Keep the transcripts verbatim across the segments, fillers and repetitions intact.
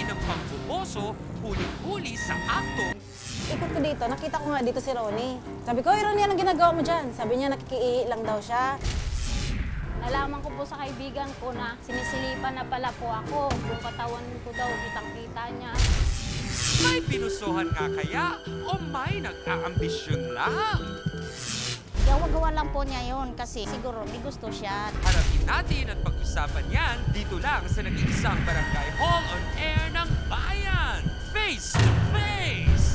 ng pamboboso, huling-huli sa aktong. Ikot ko dito, nakita ko nga dito si Ronnie. Sabi ko, "Hey Ronnie, anong ginagawa mo dyan?" Sabi niya, nakikiihi lang daw siya. Nalaman ko po sa kaibigan ko na sinisilipan na pala po ako. Yung katawan ko daw, kitang-kita niya. May pinusuhan nga kaya o may nag-aambisyon lang? Gawa-gawa lang po niya yun kasi siguro may gusto siya. Harapin natin at pag-usapan yan dito lang sa nag-iisang Barangay Hall on Air ng Bayan. Face to Face!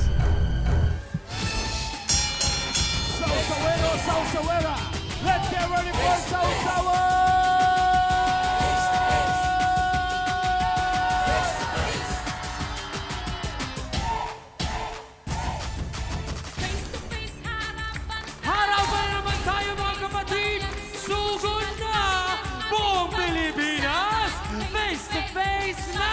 Sausawero, Sausawera! Let's get ready for Sausawa! Harapan naman tayo mga kapatid! Sugod na! Buong Pilipinas! Face to Face na!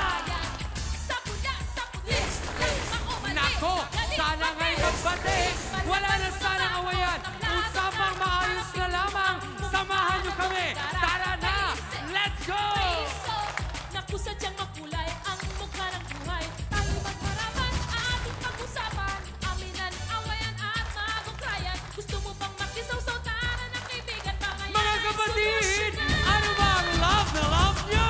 Nako! Sana nga'y magbate! Wala na sana awayan! Usapang maayos na lamang! Samahan niyo kami! Tara na! Let's go! Naku, sadyang makulay ang mukha ng buhay. Tayo magharapan, ating pag-usapan. Aminan, awayan at magukrayan. Gusto mo bang makisawsaw? Tara na kaibigan pa ngayon. Mga kapatid! Ano ba ang love na love niyo?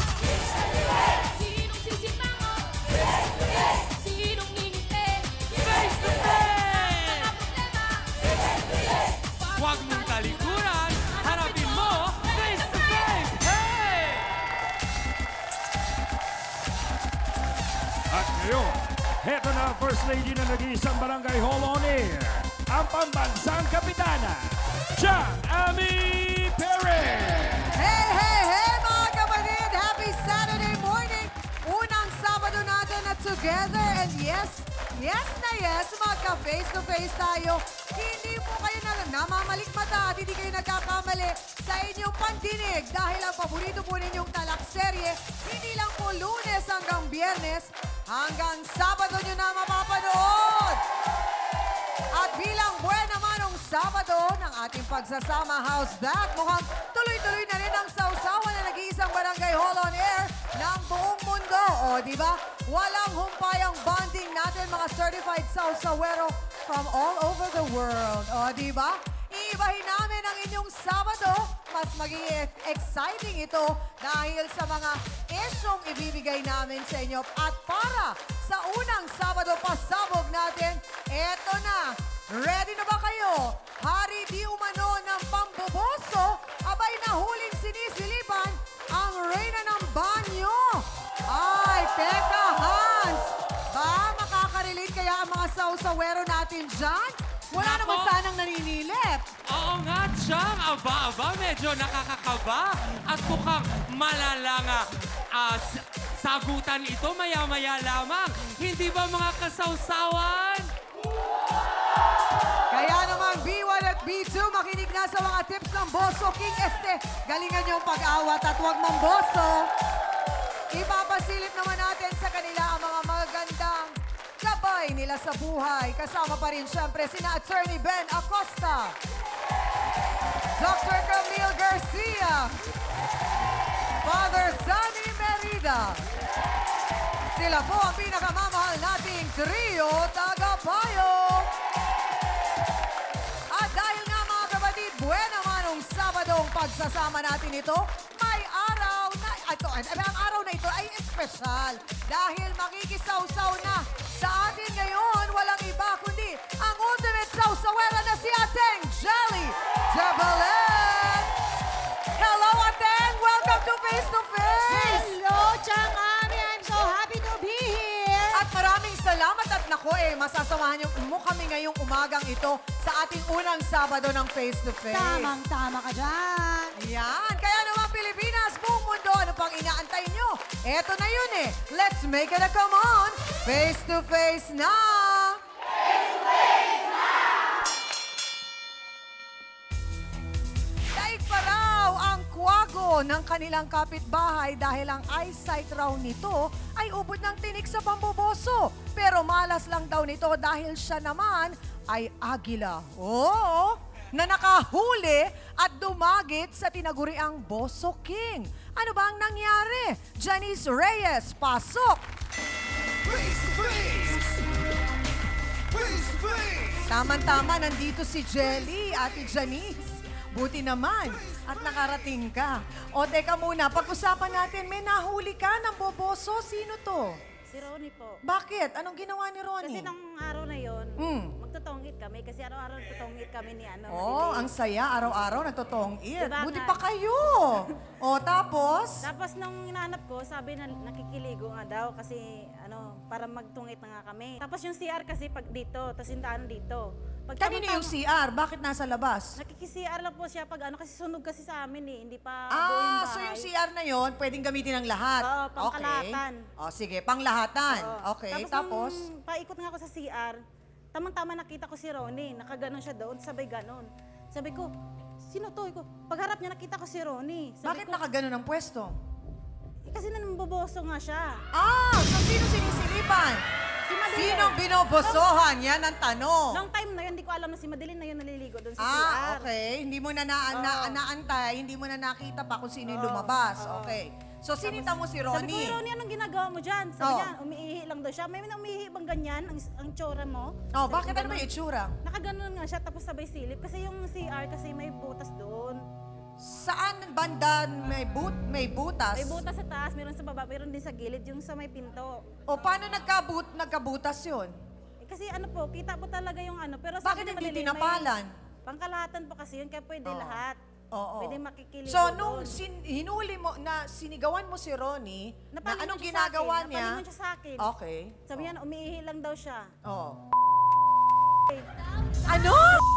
Sinong sisimango? Sinong ngingiti? Face to Face! Mga problema? Huwag mong talikuran! Harapin mo! Face to Face! Hey! At ngayon, heto na ang First Lady na nag-iisang Barangay Hall on Air, ang pambansang kapitana, Chang Ami Perez! Hey, hey, hey mga kapatid! Happy Saturday morning! Unang Sabado natin na together and yes, yes na yes, magka-face to face tayo. Hindi po kayo na namamalikmata at hindi kayo nagkakamali sa inyong pandinig dahil ang paborito po ninyong talakserye, hindi lang po Lunes hanggang Biyernes, hanggang Sabado nyo na mapapanood. At bilang buwan naman ng Sabado ng ating pagsasama, how's that? Mukhang tuloy-tuloy na rin ang sausawan na nag-iisang Barangay Hall on Air ng buong mundo. O, di ba? Walang humpayang bonding natin, mga certified sausawero from all over the world. O, di ba? Iibahin namin ang inyong Sabado. Mas magiging exciting ito dahil sa mga isyong ibibigay namin sa inyo. At para sa unang Sabado pasabog natin, eto na. Ready na ba kayo? Hari di umano ng pamboboso, abay na huling sinisilipan ang reyna ng banyo. Ay, teka, Hans! Ba, makaka-relate kaya ang mga sausawero natin dyan? Wala Nako. naman sanang naninilip. Oo nga, Chang. Aba-aba, medyo nakakakaba. At mukhang malalang uh, sagutan ito maya-maya lamang. Hindi ba mga kasawsawan? Kaya naman B one at B two, makinig na sa mga tips ng Boso King Este. Galingan niyong pag-awat at huwag mamboso. Ipapasilip naman natin sa kanila ang mga magagandang gabay nila sa buhay. Kasama pa rin siyempre sina Attorney Ben Acosta, Doctor Camille Garcia, Father Sunny Merida. Sila po ang pinakamamahal nating trio tagapayo. At dahil nga mga kapatid, buwan naman ng Sabadong pagsasama natin ito, may araw na, ito, ang araw na ito ay espesyal dahil makikisawsaw na sa atin ngayon, walang iba kundi ang ultimate sawsawera na si Ateng Jelly Tabalet. Hello Ateng! Welcome to Face to Face! Hello, Chang Ami! I'm so happy to be here! At maraming salamat at nako eh, masasamahan niyo mo kami ngayong umagang ito sa ating unang Sabado ng Face to Face. Tamang-tama ka dyan! Yan! Kaya naman Pilipinas, buong mundo, ano pang inaantay nyo? Eto na yun eh. Let's make it a come on! Face to Face na! Face to Face na! Daig pa raw ang kwago ng kanilang kapitbahay dahil ang eyesight raw nito ay ubod ng tinik sa pamboboso. Pero malas lang daw nito dahil siya naman ay agila. Oo! Na nakahuli at dumagit sa tinaguriang Boso King. Ano ba ang nangyari? Janice Reyes, pasok! Tama-tama, nandito si Jelly, Ate Janice. Buti naman at nakarating ka. O teka muna, pag-usapan natin, may nahuli ka ng boboso. Sino to? Si Ronnie po. Bakit? Anong ginawa ni Ronnie? Kasi nung araw na yon, Mm. magtutungit kami. Kasi araw-araw tutungit kami ni ano. Oh, Madeline. ang saya. Araw-araw nagtotong-it. Diba Buti nga? pa kayo. O, tapos? Tapos nung inaanap ko, sabi na nakikiligo nga daw kasi ano, para magtungit na nga kami. Tapos yung C R kasi pag dito, tapos yung daan dito. Pag Kanino yung C R? Bakit nasa labas? Nakiki-C R lang po siya pag ano, kasi sunog kasi sa amin eh. Hindi pa buo Ah, yung so bahay. yung C R na yon pwedeng gamitin ng lahat? Oo, pangkalahatan. Okay. O, sige, panglahatan. Oo. Okay, Tapos, tapos? nung paikot nga ako sa C R, tamang-tama nakita ko si Ronnie. Nakaganon siya doon, sabay ganon. Sabi ko, sino to? Ko, pagharap niya nakita ko si Ronnie. Sabi Bakit ko, nakaganon ang pwesto? eh, kasi nanamboboso nga siya. Ah, so sino sinisilipan? Si Madeline. Sinong binobosohan? Yan ang tanong. Nung time na yun, hindi ko alam na si Madeline na yun naliligo doon sa C R. Ah, okay. Hindi mo na, na, na Oo. naantay, hindi mo na nakita pa kung sino yung Oo, lumabas. oo. Okay. So, sinita mo si Sabi ko, Ronnie? Ronnie, anong ginagawa mo dyan? Sabi Oo. niya, umiihi lang daw siya. May umiihi bang ganyan, ang, ang tsura mo? Oh, Sabi bakit ko, ano ba "Ganon." yung itsura? Nakaganon nga siya, tapos sabay silip. Kasi yung C R, kasi may butas doon. Saan banda may boot, may butas? May butas sa taas, meron sa baba, meron din sa gilid, yung sa may pinto. O paano nagkabut, nagkabutas yun? Eh, kasi ano po, kita po talaga yung ano. Pero Bakit sabi ni hindi Madeline, tinapalan? may Pangkalahatan po kasi yun, kaya pwede Oo. lahat. Oo. Pwede makikiligo So, nung doon. sin- hinuli mo, na sinigawan mo si Ronnie, na Napalingon anong siya sa ginagawa akin, niya? napalingon siya sa akin. Okay. Sabi niya, umiihi lang daw siya. Oh. Ano?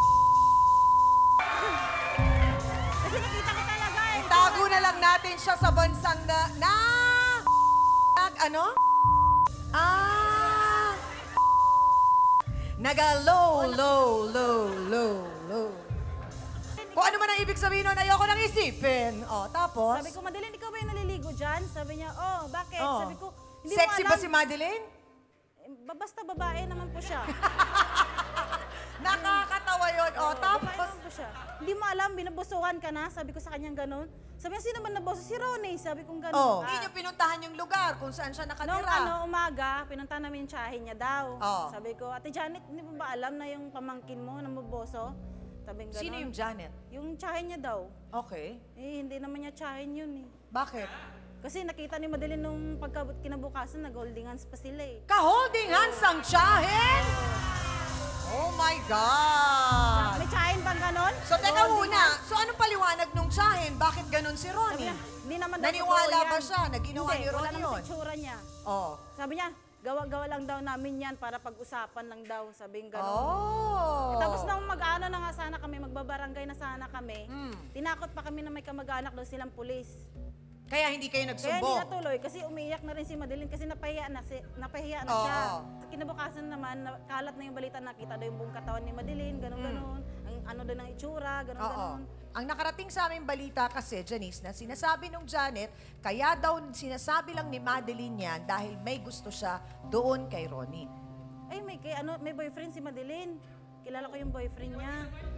Kasi nakita ko talaga eh. Itago na lang natin siya sa bansang na... na nag, ano? Ah! Naga-low, low, low, low, low. Kung ano man ang ibig sabihin nun, ayoko nang isipin. O, tapos? Sabi ko, Madeline, ikaw ba yung naliligo dyan? Sabi niya, oh, bakit? Oh. Sabi ko, hindi Sexy mo ba alam. si Madeline? Eh, ba- Basta babae naman po siya. Nakakatawa yun. O, Oo, babae tapos? naman po siya. Hindi mo alam, binabusuhan ka na. Sabi ko sa kanyang ganun. Sabi niya, sino ba naboso? Si Ronnie. Sabi kong ganun. Oh, Ah. hindi niyo pinuntahan yung lugar kung saan siya Noong nakatira. ano, umaga, pinunta namin yung tsahin niya daw. Oo. Sabi ko, Ate Janet, hindi mo ba alam na yung pamangkin mo namuboso? Sabi ganun. Sino yung Janet? Yung tsahin niya daw. Okay. Eh, hindi naman niya tsahin yun eh. Bakit? Kasi nakita ni Madeline nung pagka kinabukasan, nag-holding hands pa sila eh. Ka-holding hands ang tsahin? Oh my God! May tsahin bang ganon? So, teka Holding muna. hands? So, anong paliwanag nung tsahin? Bakit ganun si Sabi Ronnie? niya, hindi naman daw Naniwala totoo ba yan. siya na ginawa Hindi, ni wala Ronnie naman yun? sa itsura niya. Oh. Sabi niya, gawa-gawa lang daw namin yan para pag-usapan lang daw. Sabi ganon. Oh. Tapos nung mag-ano na nga sana kami, magbabarangay na sana kami, Hmm. tinakot pa kami na may kamag-anak daw silang pulis. Kaya hindi kayo Kaya hindi nagsumbong? natuloy kasi umiiyak na rin si Madeline kasi napahiya na, si, napahiya na Oo. siya. Sa kinabukasan naman, na, kalat na yung balita, nakita daw yung buong katawan ni Madeline, ganun-ganun. Ang ano daw ng itsura, Oo. ganun-ganun. Ang nakarating sa aming balita kasi, Janice, na sinasabi nung Janet, kaya daw sinasabi lang ni Madeline yan dahil may gusto siya doon kay Ronnie. Ay, may, kay, ano, may boyfriend si Madeline. Kilala ko yung boyfriend niya.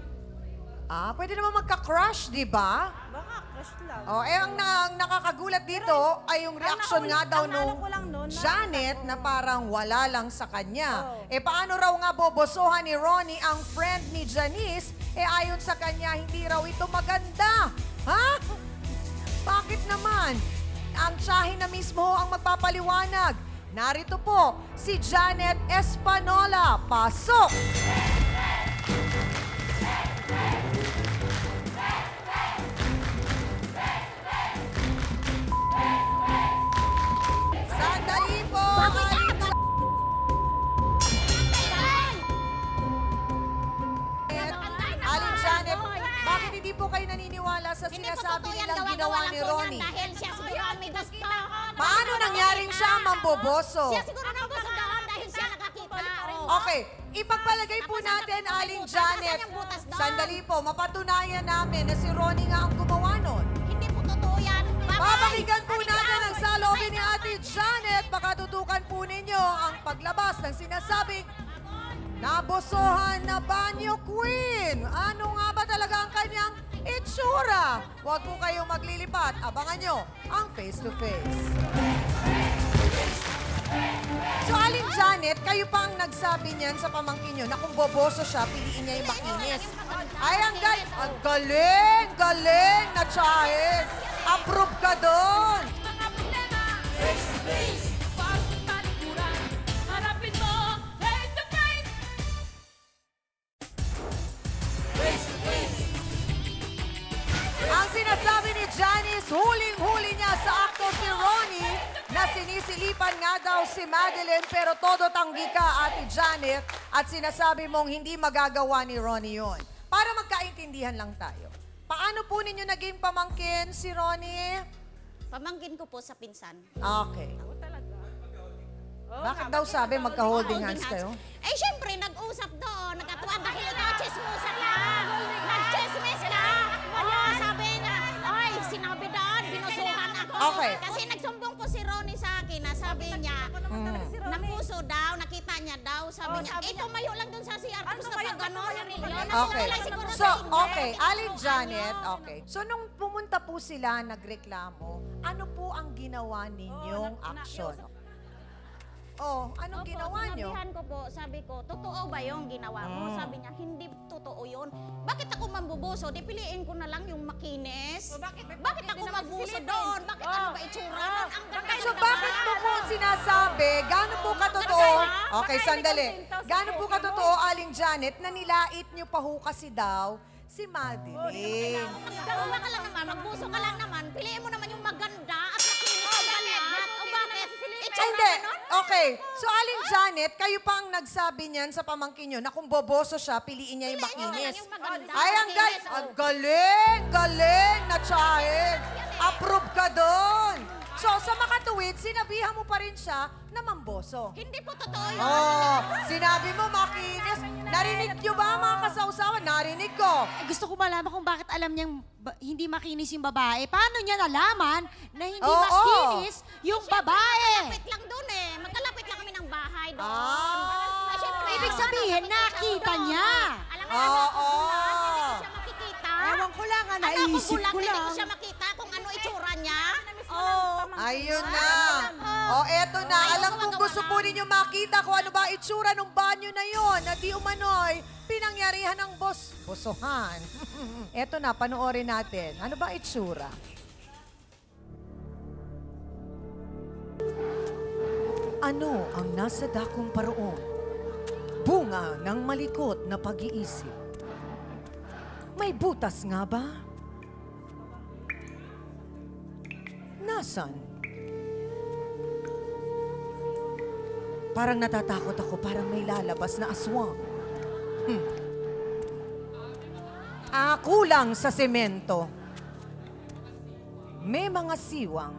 Ah, pwede naman magka-crush, di ba? Baka crush lang. Oh, eh ang, na, ang nakakagulat dito ay yung ang reaction nauli- nga daw ang nung ano ko lang nun, Janet nakita na ko. parang wala lang sa kanya. Oo. Eh paano raw nga bobosohan ni Ronnie ang friend ni Janice? Eh ayon sa kanya, hindi raw ito maganda. Ha? Bakit naman? Ang tsahin na mismo ang magpapaliwanag. Narito po si Janet Espanola. Pasok! Sandali po! Aling Janet, bakit hindi po kayo naniniwala sa Hindi po sinasabi totoo yan, nilang gawa-gawa ginawa lang ni po yan Ronnie? dahil siya siguro ang may gusto. Paano nangyaring siya mamboboso? Siya siguro ang gusto doon dahil siya nakakita. Oo. Okay, ipagpalagay po Tapos natin, nakita ko may Aling butas. Janet. Nasaan yung butas doon? Sandali po, mapatunayan namin na si Ronnie nga ang gumawa nun. Hindi po totoo yan. Bye-bye. Papakinggan po Halika, natin ang away. salobin ni Ate Janet. Baka tutukan po ninyo ang paglabas ng sinasabing nabosohan na banyo queen. Ano nga ba talaga ang kanyang itsura? huwag po kayong maglilipat. Abangan nyo ang face-to-face. So, Aling Janet, kayo pa ang nagsabi niyan sa pamangkin nyo na kung boboso siya, piliin niya yung makinis. Ay, ang galing. Ang galing, galing na tsahin. Approve ka doon. Mga problema, face to face. Bagong talikuran, harapin mo, face to face. Face to face. Ang sinasabi ni Janice, huling-huli niya sa akto si Ronnie na sinisilipan nga daw si Madeline pero todo tanggi ka, Ate Janet, at sinasabi mong hindi magagawa ni Ronnie yun. Para magkaintindihan lang tayo. Paano po ninyo naging pamangkin si Ronnie? Pamangkin ko po sa pinsan. Okay. Bakit daw sabi magka-holding hands kayo? Eh, syempre, nag-usap doon. Nagkatuwa dahil ito, chismosa lang. Nag-chismis ka. Wala, sabi na, ay, sinabi doon, binusuhan ako. Okay. Kasi nagsumbong po si Ronnie sa akin na sabi niya, ng puso daw, nakita niya daw, sabi niya, eh, tumayo lang doon sa C R. Tapos kapag gano'n, Okay. So, okay. Aling Janet, okay. So, nung pumunta po sila, nagreklamo, ano po ang ginawa ninyong aksyon? Oh, anong Opo, ginawa nyo? sinabihan ko po, sabi ko, totoo ba yung ginawa mo? Mm. Sabi niya, hindi totoo yun. Bakit ako mambubuso? Di piliin ko na lang yung makinis. bakit, ako magbuso doon? Bakit ano ba itsura nun? Ang ganda So, ng bakit mo po sinasabi, gaano po katotoo? Okay, sandali. Gaano po katotoo, Aling Janet, na nilait nyo pa ho kasi daw si Madeline? Kung ka lang naman, magbuso ka lang naman, piliin mo naman yung maganda at makinis ang balat. O bakit? Ay, hindi. Okay. So, Aling Janet, kayo pa ang nagsabi niyan sa pamangkin nyo na kung boboso siya, piliin niya yung makinis. yung maganda, Ay, ang makinis, galing. oh. Ang galing, galing na tsahin. Approve ka doon. So, sa makatuwid, sinabihan mo pa rin siya na mamboso. Hindi po totoo yun. Oh, sinabi mo makinis. Narinig nyo ba mga kasausawan? Narinig ko. Eh, gusto ko malaman kung bakit alam niyang ba- hindi makinis yung babae. Paano niya nalaman na hindi Oo. makinis yung babae? Magkalapit lang doon eh. Magkalapit lang kami ng bahay doon. Ah. Eh, syempre, Ibig sabihin, nakita niya. Alam mo, Oo. hindi ko siya makikita. Ewan ko lang, ah, Ano, kung naisip bulag, ko Hindi ko lang. siya makita kung ano itsura niya. Oh. Ayun na. O, eto na. Alam kong gusto po ninyo makita kung ano ba itsura ng banyo na yon na di umano'y pinangyarihan ng bos bosohan. Eto na, panoorin natin. Ano ba itsura? Ano ang nasa dakong paroon? Bunga ng malikot na pag-iisip. May butas nga ba? Nasaan? Parang natatakot ako, parang may lalabas na aswang. Hmm. Ah, kulang sa semento. May mga siwang.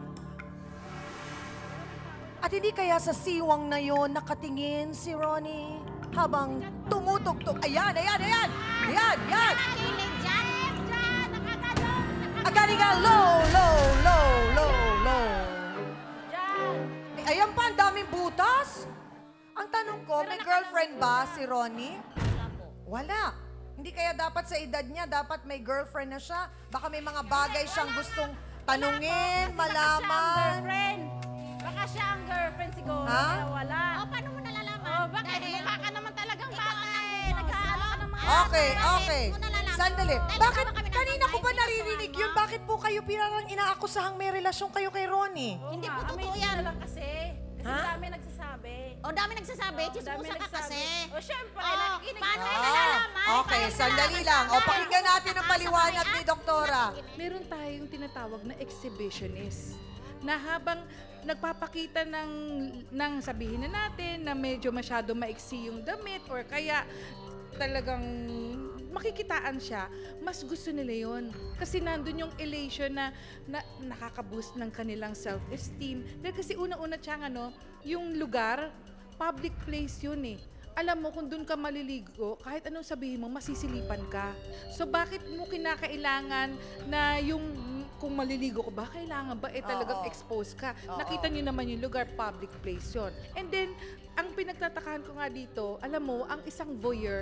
At hindi kaya sa siwang na yon nakatingin si Ronnie habang tumutugtog. Ayan, ayan, ayan! Ayan, ayan! Kilig dyan, dyan, nakakadong. Agad nga, low, low, low, low, low. Eh, ayan pa, ang daming butas. Ang tanong ko, may girlfriend ba si Ronnie? Wala. Hindi kaya dapat sa edad niya, dapat may girlfriend na siya. Baka may mga bagay siyang gustong tanungin, malaman. Girlfriend. Baka siya ang girlfriend siguro. Ha? Kaya wala. Oh, paano mo nalalaman? Oh, bakit? Dahil Mukha ka naman talagang ikaw bata ang eh. nagbubuso. Nag-aaral ka ng mga... Okay, Bakit okay. mo nalalaman? Sandali. Dahil Bakit kasama kami ng kanina ko tatay, pa binusuhan naririnig mo? yun? Bakit po kayo parang inaakusahang may relasyon kayo kay Ronnie? Hindi Oo po nga, totoo amazing yan. na lang kasi. Kasi Ha? dami nagsasabi. O, dami nagsasabi, Oo, chismosa dami ka nagsasabi. kasi. O, syempre, Oh, nakikinig paano ka. mo nalalaman? Okay, Paano sandali nalalaman? lang. O, Dahil pakinggan natin ang pumunta ka sa paliwanag bahay ni at Doktora. Meron tayong tinatawag na exhibitionist na habang nagpapakita ng, ng sabihin na natin na medyo masyado maiksi yung damit or kaya talagang makikitaan siya, mas gusto nila yun. Kasi nandun yung elation na, na nakaka-boost ng kanilang self-esteem. Dahil kasi una-una siyang ano, yung lugar, public place yun eh. Alam mo, kung doon ka maliligo, kahit anong sabihin mo, masisilipan ka. So, bakit mo kinakailangan na yung, kung maliligo ko ba, kailangan ba eh talagang Oo. expose ka? Oo. Nakita niyo naman yung lugar, public place yun. And then, ang pinagtatakahan ko nga dito, alam mo, ang isang voyeur,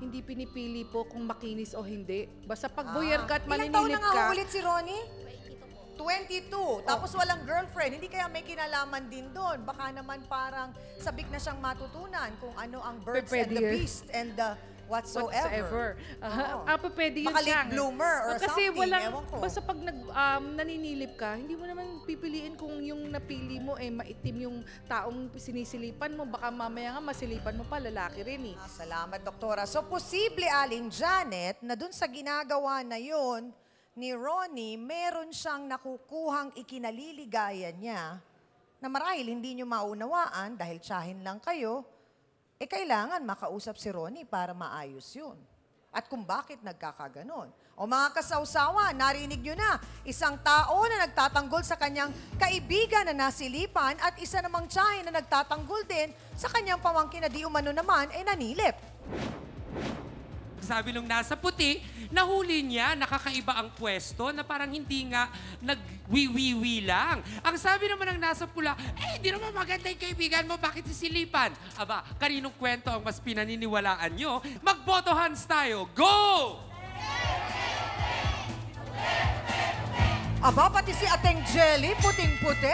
hindi pinipili po kung makinis o hindi. Basta pag buyer ka at Ilang taon maninilip na nga ka, ulit si Ronnie? twenty-two. Tapos walang girlfriend. Hindi kaya may kinalaman din doon. Baka naman parang sabik na siyang matutunan kung ano ang birds and the Prepare. beast and the whatsoever. whatsoever. Oo. Ah, pa pwede yun Baka late siyang- bloomer or Kasi something, walang, ewan ko. basta pag nag, um, naninilip ka, hindi mo naman pipiliin kung yung napili mo eh maitim yung taong sinisilipan mo. Baka mamaya nga masilipan mo pa, lalaki rin eh. Ah, salamat, Doktora. So, posible, Aling Janet, na dun sa ginagawa na yon ni Ronnie, meron siyang nakukuhang ikinaliligaya niya na marahil hindi nyo maunawaan dahil tsahin lang kayo, eh kailangan makausap si Ronnie para maayos yun. At kung bakit nagkakaganon. O mga kasawsawa, narinig nyo na, isang tao na nagtatanggol sa kanyang kaibigan na nasilipan at isa namang tsahin na nagtatanggol din sa kanyang pamangkin na di umano naman ay nanilip. Sabi nung nasa puti, nahuli niya, nakakaiba ang pwesto na parang hindi nga nag-wiwiwi lang. Ang sabi naman ng nasa pula, eh, hindi naman maganda yung kaibigan mo, bakit sisilipan? Aba, kaninong kwento ang mas pinaniniwalaan nyo? Magboto hands tayo. Go! Aba, pati si Ateng Jelly, puting-puti.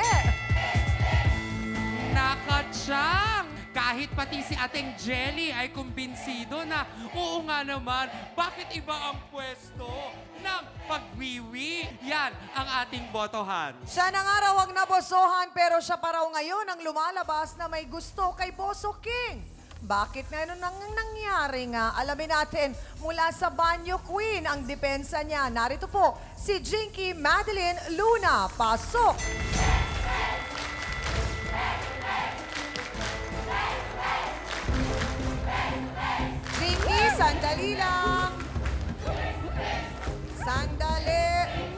Nakatsyang! Kahit pati si Ateng Jelly ay kumbinsido na, oo nga naman, bakit iba ang pwesto ng pagwiwi? Yan ang ating botohan. Siya na nga raw ang nabosohan pero siya pa raw ngayon ang lumalabas na may gusto kay Boso King. Bakit ngayon nang nangyari nga? Alamin natin mula sa Banyo Queen ang depensa niya. Narito po si Jinky Madeline Luna. Pasok! Jinky, sandali lang. Sandali.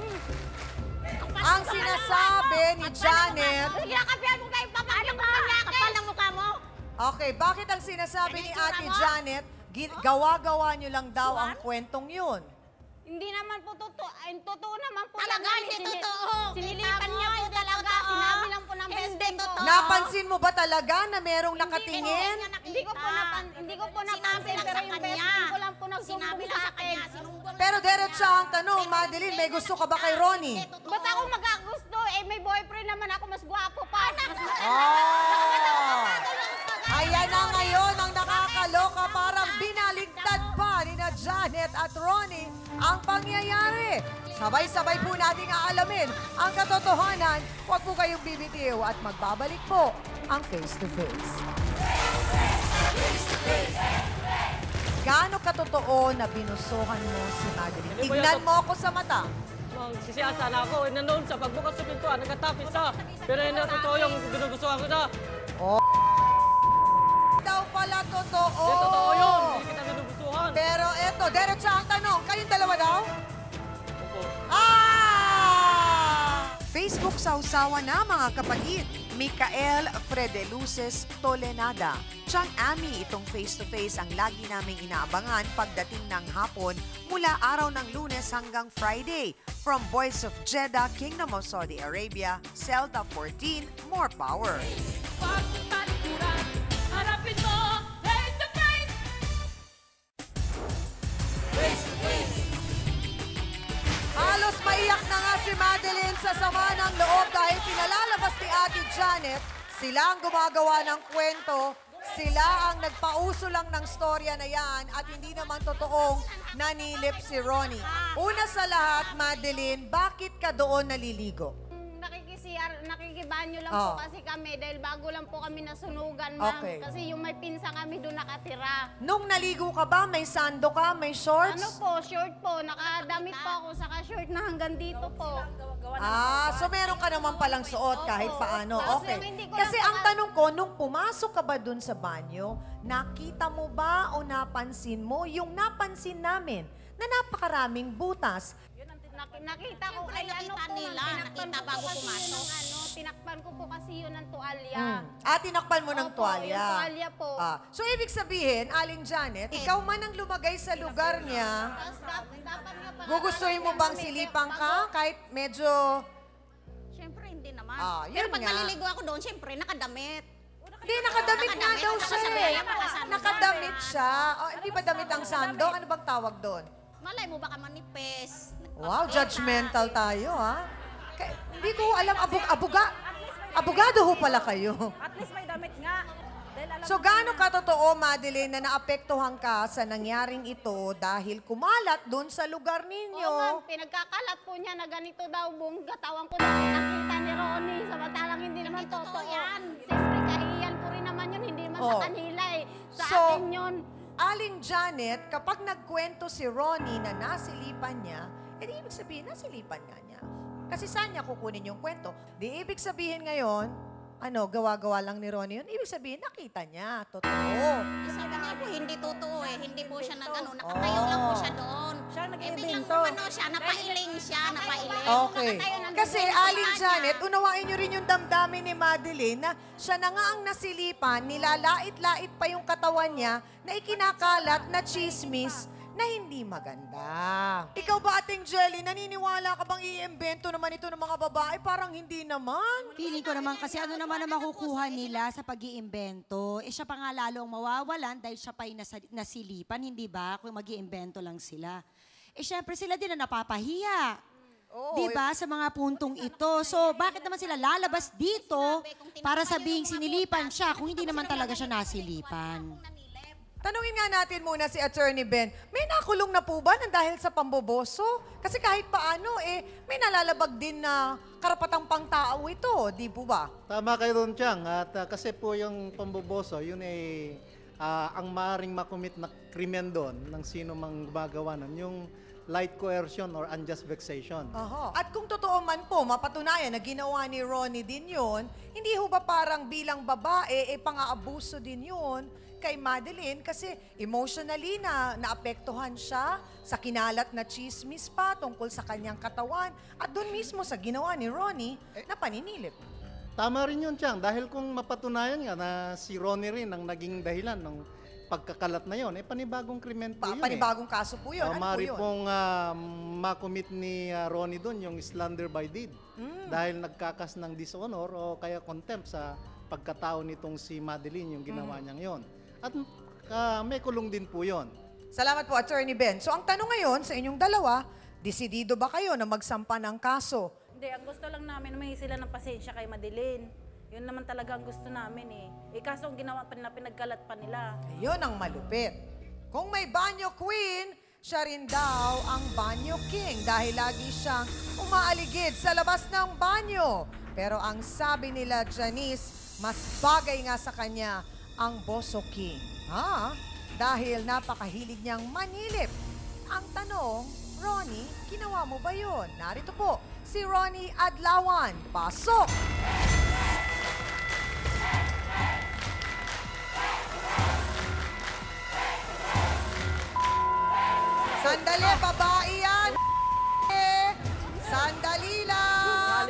Ang sinasabi ni Janet... Kinakapihan mo ba yung pamangkin mo kanyakis? Kapal ng mukha mo. Okay, bakit ang sinasabi ni Ganito Ate na mo? Janet, gi- gawa-gawa nyo lang daw ang kwentong yun? Hindi naman po totoo. Ay, totoo naman po. Talaga, yan. hindi Sini- totoo. Sinilipan niya po Hindi talaga. totoo. Sinabi lang po ng Hindi best friend ko. totoo. Napansin mo ba talaga na merong Hindi nakatingin? ko- Hindi ko po napan, hindi ko po Sinabi napansin, lang pero sa yung best kanya. friend ko lang po Sinabi nagsumbong lang sa sa akin. kanya. Sinumbong Pero lang sa diretso kanya. ang tanong, Pero Madeline, hindi may gusto ka ba totoo. kay Ronnie? Hindi totoo. Ba't ako magagusto? Eh, may boyfriend naman ako, mas gwapo pa. Oh! Ayan na ngayon ang nakakaloka, parang binaligtad pa ni na Janet at Ronnie ang pangyayari. Sabay-sabay po nating aalamin ang katotohanan. Huwag po kayong bibitiw at magbabalik po ang face-to-face. Gaano katotoo na binusuhan mo si Madeline? Hindi po Tignan yan. mo ako sa mata. Ma'am, sisiyasa na ako. Eh, nanoon sa pagbukas sa pintuan, nagkatapis sa. Pero hindi na totoo yung ginugustuhan ko na. Daw pala totoo. Hindi totoo yun. Hindi kita ginugustuhan. Pero eto, diretso ang tanong. Kayong dalawa daw? Opo. Ah! Facebook sausawa na mga kapatid. Micael Fredeluces Tolenada. Chang Ami, itong face-to-face ang lagi naming inaabangan pagdating ng hapon mula araw ng Lunes hanggang Friday. From Voice of Jeddah, Kingdom of Saudi Arabia, Celta fourteen, more power. Pag talikuran, harapin mo, face to face. Halos maiyak na nga si Madeline sa sama ng loob dahil pinalalabas ni Ate Janet. Sila ang gumagawa ng kwento. Sila ang nagpauso lang ng storya na yan at hindi naman totoong nanilip si Ronnie. Una sa lahat, Madeline, bakit ka doon naliligo? Nakikisi C R, nakikibanyo lang Oh. po kasi kami dahil bago lang po kami nasunugan, ma'am. Okay. Kasi yung may pinsa kami doon nakatira. Nung naligo ka ba, may sando ka, may shorts? Ano po, short po. Nakadamit po ako, saka short na hanggang dito po. Ah, so meron ka naman palang suot kahit Opo. paano. Kasi Okay. hindi ko Kasi lang ang maka- tanong ko, nung pumasok ka ba dun sa banyo, nakita mo ba o napansin mo yung napansin namin na napakaraming butas? Nak- nakita ko Siyempre, ay ano nakita po, nila, tinakpan nakita ko po bago kasi yun pumasok. ng ano, tinakpan ko po kasi yun ng tuwalya. Mm. Ah, tinakpan mo ng Opo, tuwalya. yung tuwalya po. Ah, so ibig sabihin, Aling Janet, ikaw man ang lumagay sa lugar niya, Tapos dap- dapat nga pa- gugustuhin mo bang Kami, silipang bago- ka kahit medyo... Siyempre, hindi naman. Ah, Pero yun pag nga. naliligo ako doon, siyempre, nakadamit. Hindi, nakadamit nga daw siya eh. Nakadamit. Nakadamit siya. Oh, hindi ba damit ang sandok? Ano bang tawag doon? Malay mo baka manipis. Wow, judgmental tayo, ha? Kaya, hindi ko alam, abog, abuga, abogado ho pala kayo. At least may damit nga. Dahil alam So, gaano katotoo, Madeline, na naapektuhan ka sa nangyaring ito dahil kumalat doon sa lugar ninyo? Oo, ma'am, pinagkakalat po niya na ganito daw buong katawan ko na nakita ni Ronnie. Samantalang hindi naman Hindi totoo totoo. yan. Siyempre, kahiyan ko rin naman yun. Hindi naman Oh. sa kanila eh. Sa So, akin yun. Aling Janet, kapag nagkwento si Ronnie na nasilipan niya, eh di ibig sabihin, nasilipan nga niya. Kasi saan niya kukunin yung kwento? Di ibig sabihin ngayon, ano, gawa-gawa lang ni Ronnie yun. Ibig sabihin, nakita niya. Totoo. Sabi nga po, hindi totoo eh. Hindi po siya nag ano, nakatayo lang po siya doon. Siya ang Eh, biglang nag-iimbento. umano siya, napailing siya, napailing. Okay. Nakatayo nandun Kasi sa Aling unahan Janet, niya. unawain niyo rin yung damdamin ni Madeline na siya na nga ang nasilipan, nilalait-lait pa yung katawan niya na ikinakalat na chismis na hindi maganda. Ikaw ba, Ating Jelly, naniniwala ka bang i-imbento naman ito ng mga babae? Parang hindi naman. Feeling ko naman kasi ano naman ang makukuha nila sa pag-iimbento. Eh siya pa nga lalong mawawalan dahil siya pa'y nasa, nasilipan, hindi ba? Kung mag-iimbento lang sila. Eh syempre sila din na napapahiya. Oo, Di ba? Sa mga puntong ito. So, bakit naman sila lalabas dito para sabihing sinilipan siya kung hindi naman talaga siya nasilipan? Tanungin nga natin muna si Attorney Ben, may nakulong na po ba ng dahil sa pamboboso? Kasi kahit paano, eh, may nalalabag din na karapatang pangtao ito, di po ba? Tama kayo doon, Chang. At ah, kasi po yung pamboboso, yun ay ah, ang maaaring makumit na krimen doon ng sino mang gumagawa nun, yung light coercion or unjust vexation. Aha. At kung totoo man po, mapatunayan na ginawa ni Ronnie din yun, hindi ho ba parang bilang babae, eh pang-aabuso din yun kay Madeline kasi emotionally na naapektuhan siya sa kinalat na chismis pa tungkol sa kanyang katawan at doon mismo sa ginawa ni Ronnie na paninilip. Tama rin yun, Chang. Dahil kung mapatunayan nga na si Ronnie rin ang naging dahilan ng pagkakalat na yon, eh panibagong krimen po Pa- yun panibagong kaso po eh. yun. O, Ano po mari yun? pong ah, makumit ni ah, Ronnie doon yung slander by deed. Hmm. Dahil nagkakas ng dishonor o kaya contempt sa pagkatao nitong si Madeline yung ginawa Hmm. niyang yon. At ah, may kulong din po yon. Salamat po, Attorney Ben. So ang tanong ngayon sa inyong dalawa, desidido ba kayo na magsampa ng kaso? Hindi, ang gusto lang namin, may sila ng pasensya kay Madeline. Yun naman talaga ang gusto namin eh. Eh kaso ang ginawa pa nila, pinagkalat pa nila. Ayun ang malupit. Kung may banyo queen, siya rin daw ang banyo king dahil lagi siyang umaaligid sa labas ng banyo. Pero ang sabi nila, Janice, mas bagay nga sa kanya ang boso king. Ha? Dahil napakahilig niyang manilip. Ang tanong, Ronnie, ginawa mo ba yun? Narito po, si Ronnie Adlawan. Pasok! Sandali, babae yan! Eh, Sandali lang!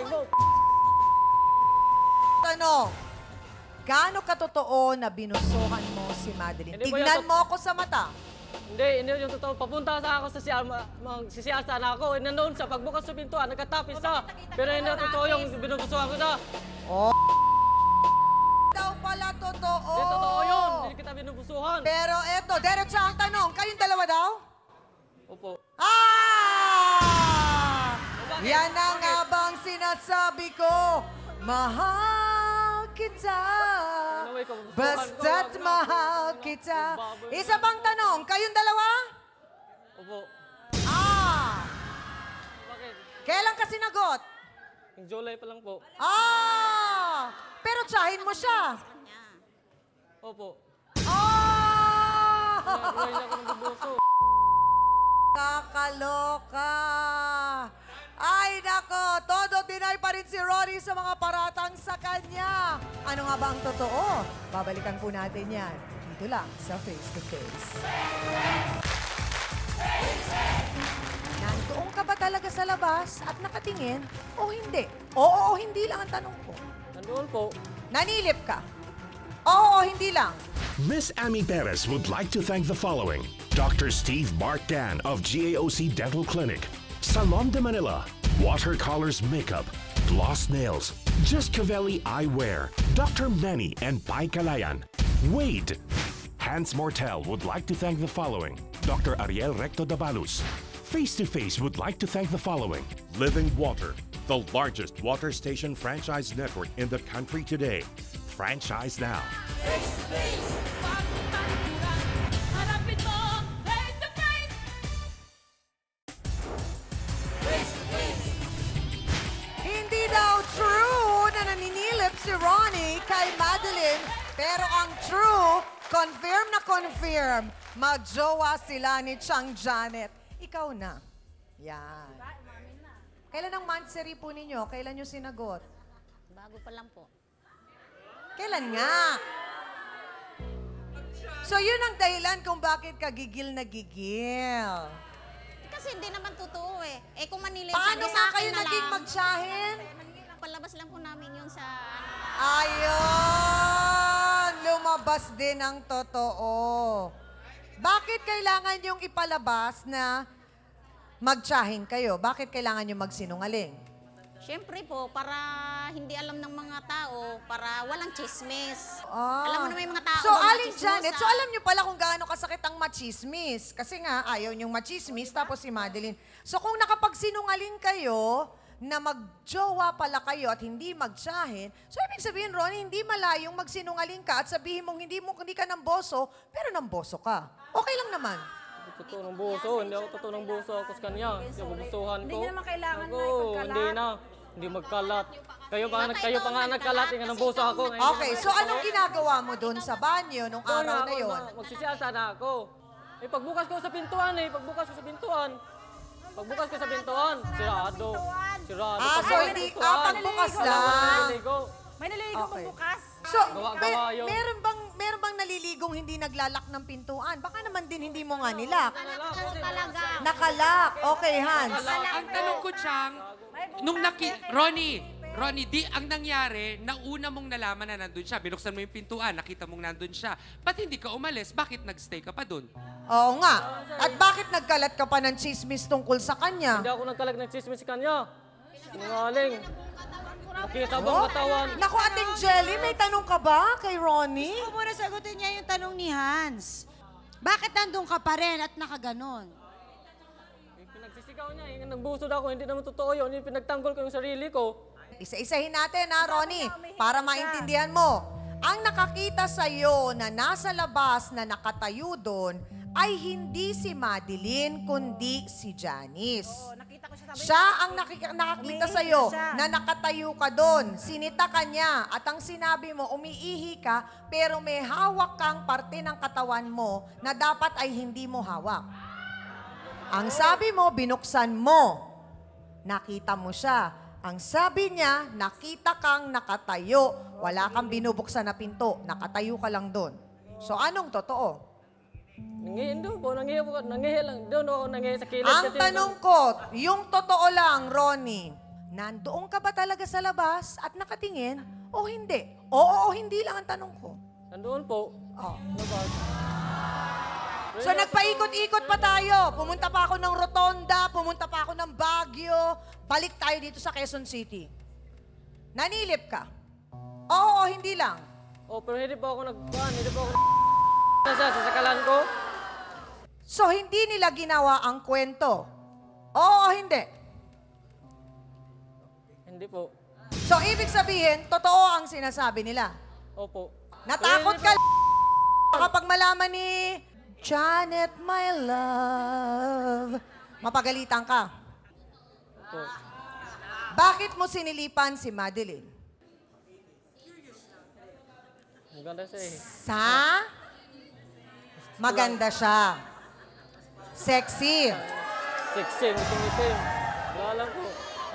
Tanong, gaano katotoo na binusuhan mo si Madeline? Hindi po Tignan yan- mo ako sa mata. Hindi, hindi yung totoo. Papunta sa ako sa siya, magsisiya sana ako. Eh, nanoon sa pagbukas sa pintuan, nagkatapis siya. Pero hindi totoo yung binubusuhan ko siya. Oh, daw pala totoo. Hindi totoo yun, hindi kita binubusuhan. Pero eto, diretso ang tanong, kayong dalawa daw? Opo. Ah! Bakit? Yan na Bakit? nga bang sinasabi ko? Mahal kita. Anyway, kung gusto Basta't ko, mahal kita. Isa pang tanong, kayong dalawa? Opo. Ah! Bakit? Kailan ka sinagot? Yung July pa lang po. Ah! Pero tsahin mo siya. Opo. Ah! Kaya niya ako nabubuso. Kakaloka! Ay, nako! Todo deny pa rin si Ronnie sa mga paratang sa kanya. Ano nga ba ang totoo? Babalikan po natin yan. Dito lang sa Face to Face. Nandoon ka ba talaga sa labas at nakatingin o hindi? Oo o hindi lang ang tanong ko. Nandoon po. Nanilip ka? Oo o hindi lang? Miss Amy Perez would like to thank the following: Doctor Steve Mark Dan of G A O C Dental Clinic, Salon de Manila, Watercolors Makeup, Gloss Nails, Just Cavelli Eyewear, Doctor Manny and Pai Kalayan, Wade. Hans Mortel would like to thank the following: Doctor Ariel Recto Dabalus. Face to Face would like to thank the following: Living Water, the largest water station franchise network in the country today. Franchise now. Face to face, bagong talikuran. Harapin mo, face to face. Face to face. Hindi daw true na naninilip si Ronnie kay Madeline, pero ang true, confirm na confirm, magjowa sila ni Chang Janet. Ikaw na. Yan. Kailan ang monthsary po ninyo? Kailan nyo sinagot? Bago pa lang po. Kailan nga? So yun ang dahilan kung bakit ka gigil na gigil. Kasi hindi naman totoo eh. Eh kung Manila, Paano sabi nga sa akin kayo na naging lang. magtsahin? Palabas lang po namin yun sa... Ayun! Lumabas din ang totoo. Bakit kailangan yung ipalabas na magtsahin kayo? Bakit kailangan yung magsinungaling? Siyempre po, para hindi alam ng mga tao, para walang chismis. Ah. Alam mo naman yung mga tao. So, mga Aling chismosa. Janet, so alam niyo pala kung gaano kasakit ang machismis. Kasi nga, ayaw niyong machismis, tapos si Madeline. So, kung nakapagsinungaling kayo, na magjowa pala kayo at hindi magtsahin, so ibig sabihin, Ronnie, hindi malayong magsinungaling ka at sabihin mong hindi mo hindi ka ng boso, pero ng boso ka. Okay lang naman. Hindi totoo ng buso. Hindi ako totoo ng buso ako sa kanya. Hindi ako gustuhan ko. Hindi niya naman kailangan Ako, na ipagkalat. Hindi na. Hindi magkalat. Kayo pa, kayo pa nga nagkalat. Yung ng buso ako. Okay, so anong ginagawa mo doon sa banyo nung araw na yon? Magsisiyasa na ako. Eh, pagbukas ko sa pintuan eh. Pagbukas ko sa pintuan. Pagbukas ko sa pintuan, sirado. Sirado. Ah, so hindi, ah, pagbukas lang. May naliligo Okay. bukas. So, Gawa-gawa may, yun. meron bang meron bang naliligong hindi naglalak ng pintuan? Baka naman din hindi mo nga nilak. Talaga. Nakalak. Okay, Hans. Ang tanong ko, Chang, nung naki... Ronnie, Ronnie, di ang nangyari, nauna mong nalaman na nandun siya. Binuksan mo yung pintuan, nakita mong nandun siya. Ba't hindi ka umalis? Bakit nagstay ka pa dun? Oo nga. At bakit nagkalat ka pa ng chismis tungkol sa kanya? Hindi ako nagkalag ng chismis sa kanya. Sinungaling. Nakita ba ang Oh, katawan? naku, Ating Jelly, may tanong ka ba kay Ronnie? Gusto ko muna sagutin niya yung tanong ni Hans. Bakit nandun ka pa rin at nakaganon? Yung pinagsisigaw niya, yung nagbusod ako, hindi naman totoo yun. Yung pinagtanggol ko yung sarili ko. Isa-isahin natin ha, Ronnie, para maintindihan mo. Ang nakakita sa'yo na nasa labas na nakatayo doon ay hindi si Madeline, kundi si Janice. Nakita ko siya sabi. Siya ang nakik- nakakita Umiihi sa'yo siya. na nakatayo ka doon. Sinita ka niya at ang sinabi mo, umiihi ka, pero may hawak kang parte ng katawan mo na dapat ay hindi mo hawak. Ang sabi mo, binuksan mo. Nakita mo siya. Ang sabi niya, nakita kang nakatayo. Wala kang binubuksan na pinto. Nakatayo ka lang doon. So anong totoo? Nangihin doon po, nangihin po, nangihin lang. Doon ako nangihin sa kilid. Ang kasi- tanong ko, yung totoo lang, Ronnie, nandoon ka ba talaga sa labas at nakatingin o hindi? Oo o hindi lang ang tanong ko. Nandoon po. Oh. Labas. So nagpaikot-ikot pa tayo. Pumunta pa ako ng Rotonda, pumunta pa ako ng Baguio. Balik tayo dito sa Quezon City. Nanilip ka? Oo o hindi lang? Oh, pero hindi po ako nagkuhan, hindi po ako nasa sasakalan ko. So hindi nila ginawa ang kwento? Oo o hindi? Hindi po. So ibig sabihin, totoo ang sinasabi nila. Opo. Natakot ka kapag malaman ni Janet, my love. Mapagalitan ka. Opo. Bakit mo sinilipan si Madeline? Maganda siya eh. Sa? Maganda siya. Sexy. Sexy, ngitim-ngitim. Wala lang po.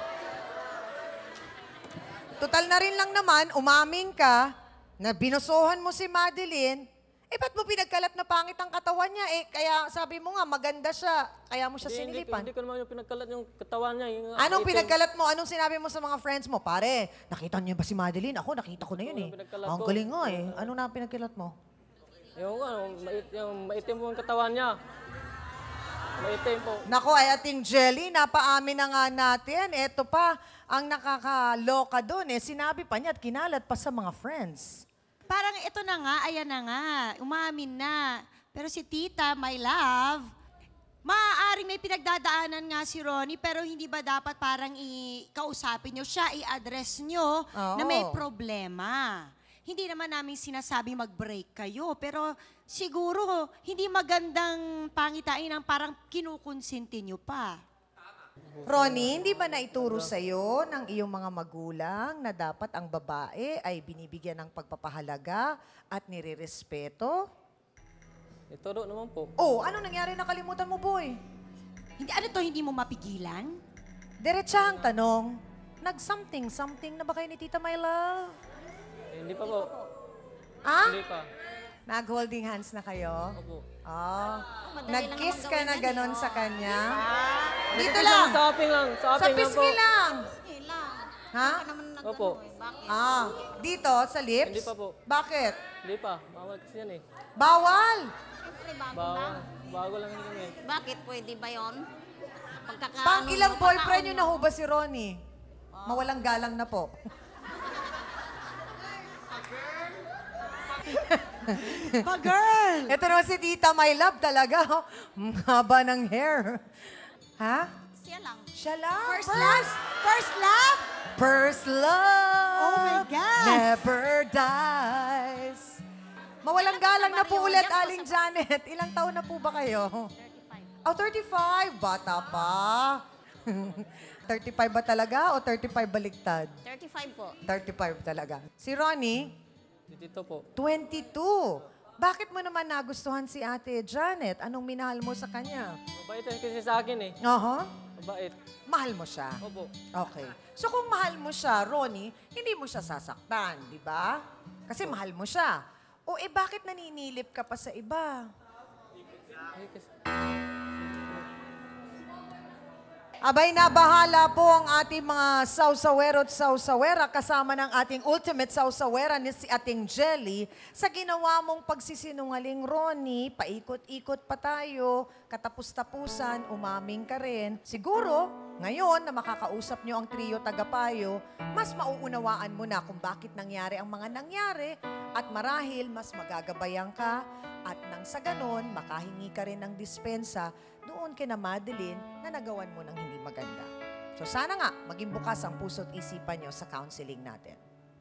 Total na rin lang naman, umaming ka na binusuhan mo si Madeline. Eh, ba't mo pinagkalat na pangit ang katawan niya? Eh, kaya sabi mo nga, maganda siya. Kaya mo siya Hindi, hindi, sinilipan. hindi ko naman yung pinagkalat yung katawan niya. Yung, Anong itim. pinagkalat mo? Anong sinabi mo sa mga friends mo? Pare, nakita niyo ba si Madeline? Ako, nakita ko na yun eh. Oo, pinagkalat Ang ko. galing nga eh. Ano na ang pinagkalat mo? Yung, ano, mait, yung maitim po yung katawan niya. Maitim po. Nako, ay ating Jelly, napaamin na nga natin. Ito pa, ang nakakaloka doon eh. Sinabi pa niya at kinalat pa sa mga friends. Parang ito na nga, ayan na nga, umamin na. Pero si Tita, my love, maaaring may pinagdadaanan nga si Ronnie, pero hindi ba dapat parang i-kausapin nyo siya, i-address nyo Oo. na may problema? Hindi naman namin sinasabi mag-break kayo, pero siguro hindi magandang pangitain ang parang kinukonsinti nyo pa. Ronnie, hindi ba naituro sa'yo ng iyong mga magulang na dapat ang babae ay binibigyan ng pagpapahalaga at nirerespeto? Ituro naman po. Oh, ano nangyari? Nakalimutan mo, boy? Hindi, ano to, hindi mo mapigilan? Diretsahang tanong, nag-something-something na ba kayo ni Tita My Love? Eh, hindi pa po. Ah? Hindi pa. Nag-holding hands na kayo? Opo. Oh. Madali lang Nag-kiss naman ka gawin na yan, ganon eh, sa oh. kanya? Hindi Dito po lang. Sa shopping lang. Sa Sa shopping lang po. pisngi lang. Sige lang. Ha? Baka naman nag- Opo. ano eh, bakit? Ah, dito sa lips? Hindi pa po. Bakit? Hindi pa. Bawal kasi yan eh. Bawal. Siyempre, bago Bago. lang. Bago lang yun eh. Bakit? Pwede ba yun? Pagkaka- Pang ilang ano, boyfriend pagkakaon yun na ho ba si Ronnie? Mawalang galang na po. Pa-girl! Ito naman si Tita My Love talaga. oh. Ang haba ng hair. Ha? Siya lang. Siya lang. First love? First love? First love. Oh my gosh. Never dies. Mawalang galang na po Mario, ulit, yan po Aling Janet. Ilang taon na po ba kayo? thirty-five. Oh, thirty-five. Bata pa. thirty-five ba talaga o thirty-five baliktad? thirty-five po. thirty-five talaga. Si Ronnie, Dito po. twenty-two. Bakit mo naman nagustuhan si Ate Janet? Anong minahal mo sa kanya? Mabait yan kasi sa akin eh. Aha. Mabait. Mahal mo siya? Opo. Okay. So kung mahal mo siya, Ronnie, hindi mo siya sasaktan, di ba? Kasi mahal mo siya. O eh bakit naninilip ka pa sa iba? Eh, kasi... Abay, nabahala po ang ating mga sausawero at sausawera kasama ng ating ultimate sausawera ni si ating Jelly sa ginawa mong pagsisinungaling, Ronnie. Paikot-ikot pa tayo, katapus-tapusan, umaming ka rin. Siguro, ngayon na makakausap nyo ang trio tagapayo, mas mauunawaan mo na kung bakit nangyari ang mga nangyari at marahil mas magagabayan ka at nang sa ganon, makahingi ka rin ng dispensa doon kina Madeline na nagawan mo ng hindi maganda. So sana nga, maging bukas ang puso't isipan nyo sa counseling natin.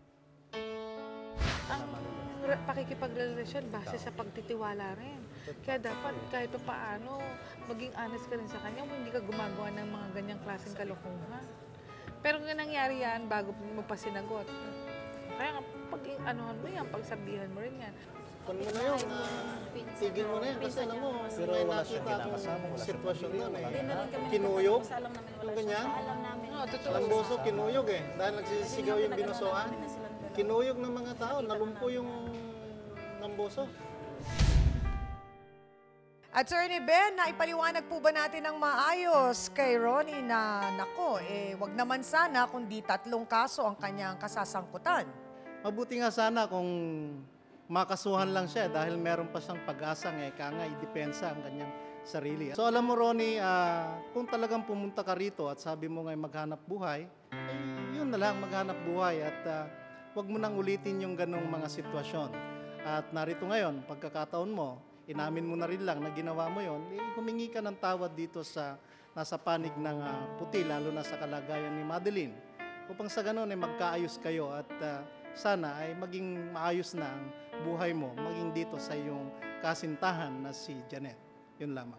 Ang re- pakikipagrelasyon base sa pagtitiwala rin. Kaya dapat kahit pa paano, maging honest ka rin sa kanya kung hindi ka gumagawa ng mga ganyang klaseng kalokohan. Pero kung nangyari yan, bago mo pa sinagot. Kaya nga, pag anuhan mo yan, pagsabihan mo rin yan. Kung mo na yun, ah, tigil mo na yan. Kasi alam mo, may nakita akong sitwasyon doon eh. Kinuyog, yung ganyan. Oo, totoo. Lamboso, kinuyog eh. Dahil nagsisigaw yung binusohan. Kinuyog ng mga tao, nalumpo yung lamboso. Attorney Ben, naipaliwanag po ba natin ng maayos kay Ronnie na, nako, eh, wag naman sana kundi tatlong kaso ang kanyang kasasangkutan. Mabuti nga sana kung makasuhan lang siya dahil meron pa siyang pag-asang eh, kaya i-depensa ang kanyang sarili. So alam mo Ronnie, uh, kung talagang pumunta ka rito at sabi mo nga maghanap buhay, eh, yun na lang, maghanap buhay at uh, wag mo nang ulitin yung ganong mga sitwasyon. At narito ngayon, pagkakataon mo, inamin mo na rin lang na ginawa mo yon, eh, humingi ka ng tawad dito sa nasa panig ng uh, puti, lalo na sa kalagayan ni Madeline. Upang sa ganon, eh, magkaayos kayo at uh, sana ay maging maayos na ang buhay mo, maging dito sa iyong kasintahan na si Janet. Yun lamang.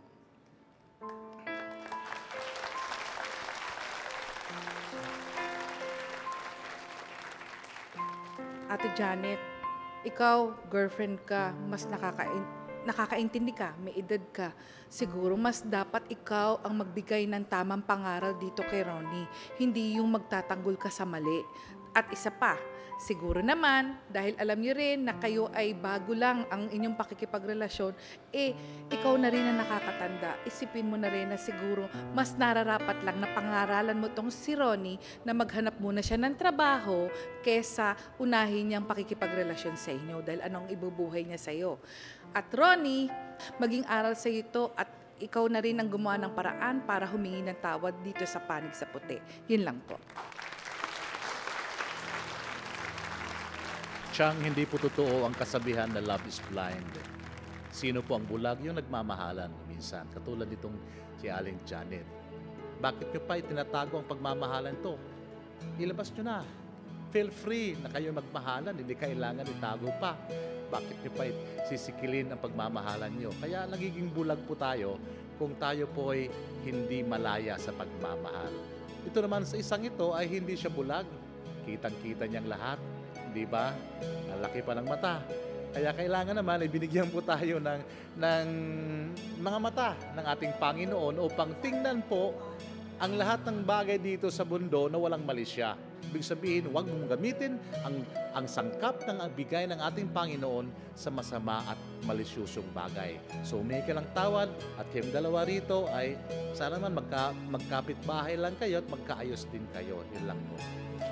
Ate Janet, ikaw, girlfriend ka, mas nakakain nakakaintindi ka, may edad ka, siguro mas dapat ikaw ang magbigay ng tamang pangaral dito kay Ronnie, hindi yung magtatanggol ka sa mali. At isa pa, siguro naman, dahil alam niyo rin na kayo ay bago lang ang inyong pakikipagrelasyon, eh, ikaw na rin ang nakakatanda. Isipin mo na rin na siguro mas nararapat lang na pangaralan mo tong si Ronnie na maghanap muna siya ng trabaho kesa unahin niyang pakikipagrelasyon sa inyo dahil anong ibubuhay niya sa iyo. At Ronnie, maging aral sa ito at ikaw na rin ang gumawa ng paraan para humingi ng tawad dito sa Panig sa Puti. Yun lang po. Chang, hindi po totoo ang kasabihan na love is blind. Sino po ang bulag? Yung nagmamahalan minsan. Katulad nitong si Aling Janet. Bakit nyo pa itinatago ang pagmamahalan to? Ilabas nyo na. Feel free na kayo magmahalan. Hindi kailangan itago pa. Bakit nyo pa sisikilin ang pagmamahalan nyo? Kaya nagiging bulag po tayo kung tayo po ay hindi malaya sa pagmamahal. Ito naman sa isang ito ay hindi siya bulag. Kitang-kita niyang lahat. Di ba? Ang laki pa ng mata. Kaya kailangan naman ay binigyan po tayo ng, ng mga mata ng ating Panginoon upang tingnan po ang lahat ng bagay dito sa mundo na walang mali siya. Ibig sabihin, huwag mong gamitin ang, ang sangkap ng bigay ng ating Panginoon sa masama at malisyusong bagay. So, humingi ka ng tawad at kayong dalawa rito ay sana naman magka, magkapit-bahay lang kayo at magkaayos din kayo. Yun lang po.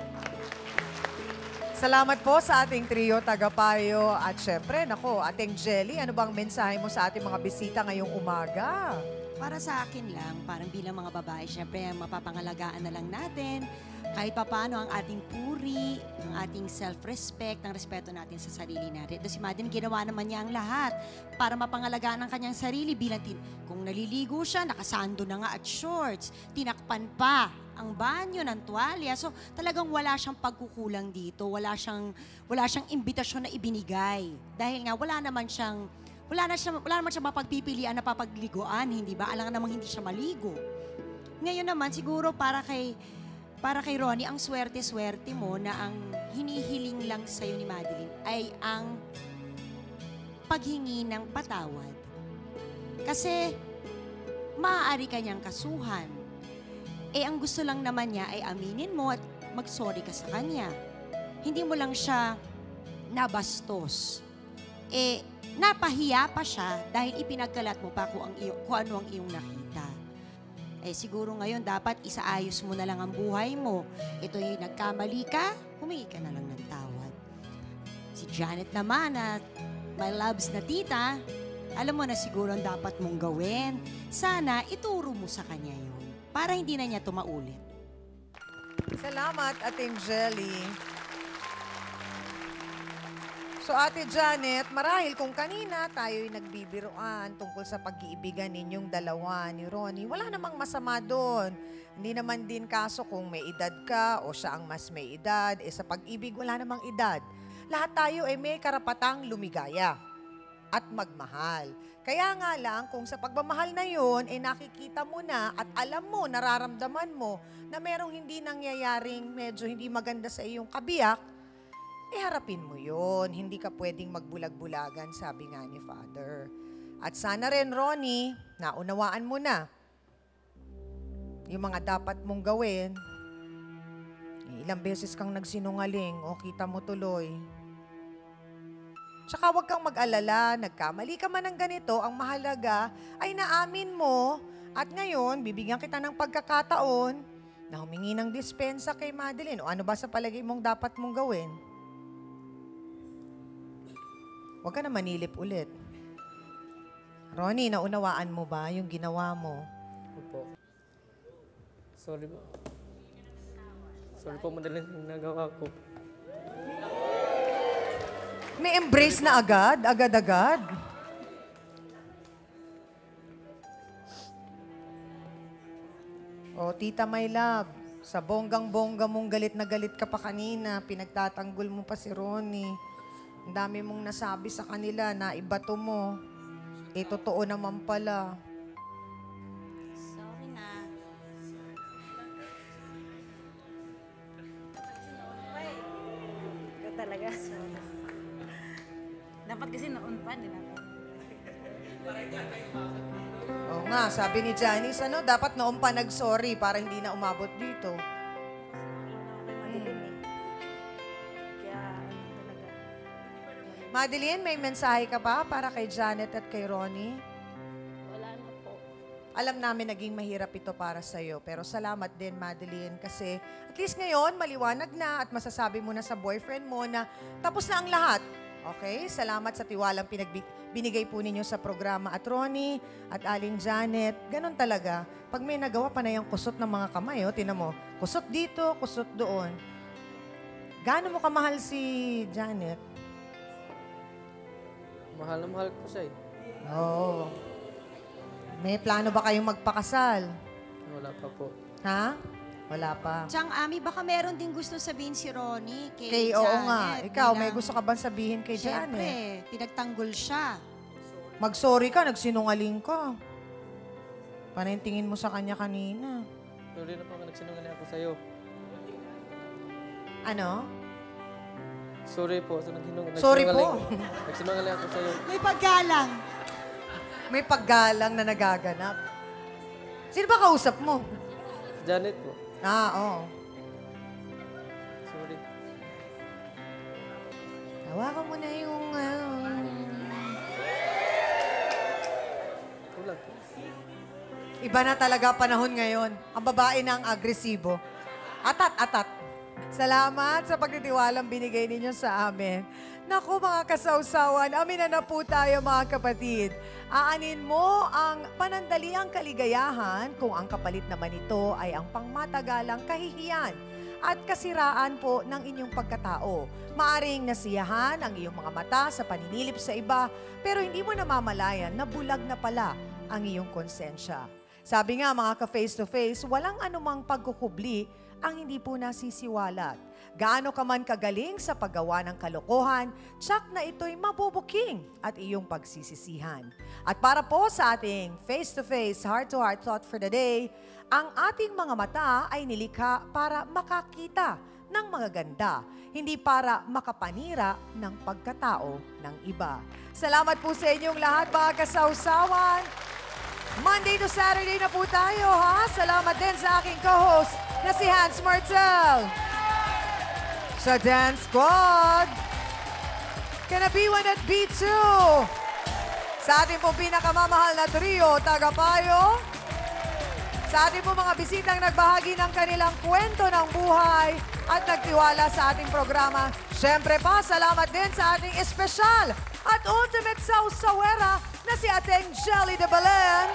Salamat po sa ating trio tagapayo. At syempre, nako, ating Jelly, ano bang mensahe mo sa ating mga bisita ngayong umaga? Para sa akin lang, parang bilang mga babae, syempre mapapangalagaan na lang natin kahit papaano ang ating puri, ang ating self-respect, ang respeto natin sa sarili natin. Ito si Madeline, ginawa naman niya ang lahat para mapangalagaan ang kanyang sarili bilang tin. Kung naliligo siya, nakasando na nga at shorts, tinakpan pa ang banyo ng tuwalya. So talagang wala siyang pagkukulang dito, wala siyang, wala siyang imbitasyon na ibinigay. Dahil nga wala naman siyang Wala, na siya, wala naman siya mapagpipilian na papagliguan, hindi ba? Alam namang hindi siya maligo. Ngayon naman, siguro para kay, para kay Ronnie, ang swerte-swerte mo na ang hinihiling lang sa'yo ni Madeline ay ang paghingi ng patawad. Kasi maaari kanyang kasuhan. Eh, ang gusto lang naman niya ay aminin mo at mag-sorry ka sa kanya. Hindi mo lang siya nabastos. Eh, napahiya pa siya dahil ipinagkalat mo pa kung, ang iyo, kung ano ang iyong nakita. Eh siguro ngayon dapat isaayos mo na lang ang buhay mo. Ito yung nagkamali ka, humingi ka na lang ng tawad. Si Janet naman at my loves na tita, alam mo na siguro ang dapat mong gawin. Sana ituro mo sa kanya yun para hindi na niya tumaulit. Salamat, ating Jelly. So, Ate Janet, marahil kung kanina tayo'y nagbibiruan tungkol sa pag-iibigan ninyong dalawa ni Ronnie, wala namang masama doon. Hindi naman din kaso kung may edad ka o siya ang mas may edad. Eh, sa pag-ibig, wala namang edad. Lahat tayo ay may karapatang lumigaya at magmahal. Kaya nga lang, kung sa pagmamahal na yun, eh nakikita mo na at alam mo, nararamdaman mo na merong hindi nangyayaring medyo hindi maganda sa iyong kabiyak, eh harapin mo yun. Hindi ka pwedeng magbulag-bulagan, sabi nga ni Father. At sana rin, Ronnie, naunawaan mo na yung mga dapat mong gawin. Eh, ilang beses kang nagsinungaling o kita mo tuloy. Tsaka huwag kang mag-alala, nagkamali ka man ng ganito, ang mahalaga ay naamin mo at ngayon, bibigyan kita ng pagkakataon na humingi ng dispensa kay Madeline. O ano ba sa palagay mong dapat mong gawin? Huwag ka na manilip ulit. Ronnie, naunawaan mo ba yung ginawa mo? Opo. Sorry po. Sorry po, madaling nagawa ko. May embrace na agad? Agad-agad? O, Tita My Love, sa bonggang-bongga mong galit na galit ka pa kanina, pinagtatanggol mo pa si Ronnie. Ang dami mong nasabi sa kanila na ibato mo. Eh, totoo naman pala. Sorry na. Ito talaga. Dapat kasi noon pa, di natin. Oo nga, sabi ni Janice, ano, dapat noon pa nag-sorry para hindi na umabot dito. Madeline, may mensahe ka ba para kay Janet at kay Ronnie? Wala na po. Alam namin naging mahirap ito para sa'yo, pero salamat din, Madeline, kasi at least ngayon, maliwanag na at masasabi mo na sa boyfriend mo na tapos na ang lahat. Okay, salamat sa tiwalang pinagbi- binigay po ninyo sa programa. At Ronnie at Aling Janet, ganun talaga. Pag may nagawa pa na yung kusot ng mga kamay, oh, tinan mo, kusot dito, kusot doon. Gaano mo kamahal si Janet? Mahal na mahal ko siya eh. Oo. May plano ba kayong magpakasal? Wala pa po. Ha? Wala pa. Chang Ami, baka meron din gusto sabihin si Ronnie kay, Kay, Janet. oo nga. Ikaw, may bilang- gusto ka bang sabihin kay Siyempre, Janet? pinagtanggol siya. Mag-sorry ka, nagsinungaling ka. Parang tingin mo sa kanya kanina. Pero rin na po nagsinungaling ako sa'yo. Ano? Sorry po. So, nagsinung- Sorry nagsinungaling- po. Nagsinungaling ako sa'yo. May paggalang. May paggalang na nagaganap. Sino ba kausap mo? Janet po. Ah, oo. Sorry. Hawakan mo na yung... Uh, Wala po. iba na talaga panahon ngayon. Ang babae ng agresibo. Atat, atat. Salamat sa pagtitiwalang binigay ninyo sa amin. Naku mga kasawsawan, amin na na po tayo mga kapatid. Aanin mo ang panandaliang kaligayahan kung ang kapalit naman ito ay ang pangmatagalang kahihiyan at kasiraan po ng inyong pagkatao. Maaring nasiyahan ang iyong mga mata sa paninilip sa iba, pero hindi mo namamalayan na bulag na pala ang iyong konsensya. Sabi nga mga ka-face-to-face, walang anumang pagkukubli ang hindi po nasisiwalat. Gaano ka man kagaling sa paggawa ng kalokohan, tsak na ito'y mabubuking at iyong pagsisisihan. At para po sa ating face-to-face, heart-to-heart thought for the day, ang ating mga mata ay nilikha para makakita ng mga ganda, hindi para makapanira ng pagkatao ng iba. Salamat po sa inyong lahat mga kasawsawan. Monday to Saturday na po tayo, ha? Salamat din sa aking co-host na si Hans Martel. Sa Dance Squad, kana B one at B two. Sa ating pong pinakamamahal na trio, Tagapayo. Sa ating pong mga bisitang nagbahagi ng kanilang kwento ng buhay at nagtiwala sa ating programa. Siyempre pa, salamat din sa ating espesyal at ultimate sausawera na si ating Jelly de Belen.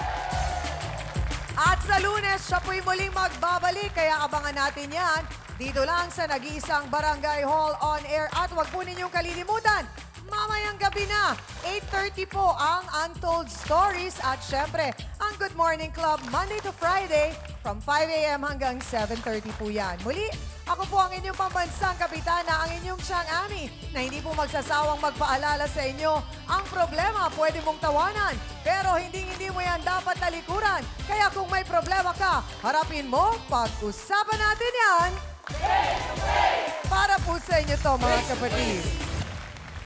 At sa Lunes, siya po'y muling magbabalik, kaya abangan natin yan dito lang sa nag-iisang Barangay Hall on Air. At huwag po ninyong kalilimutan, mamayang gabi na, eight thirty po ang Untold Stories. At syempre, ang Good Morning Club, Monday to Friday, from five a m hanggang seven thirty po yan. Muli, ako po ang inyong pambansang kapitana, ang inyong Chang Ami, na hindi po magsasawang magpaalala sa inyo. Ang problema, pwede mong tawanan, pero hindi-hindi mo yan dapat talikuran. Kaya kung may problema ka, harapin mo, pag-usapan natin yan. Para po sa inyo to, mga kapatid.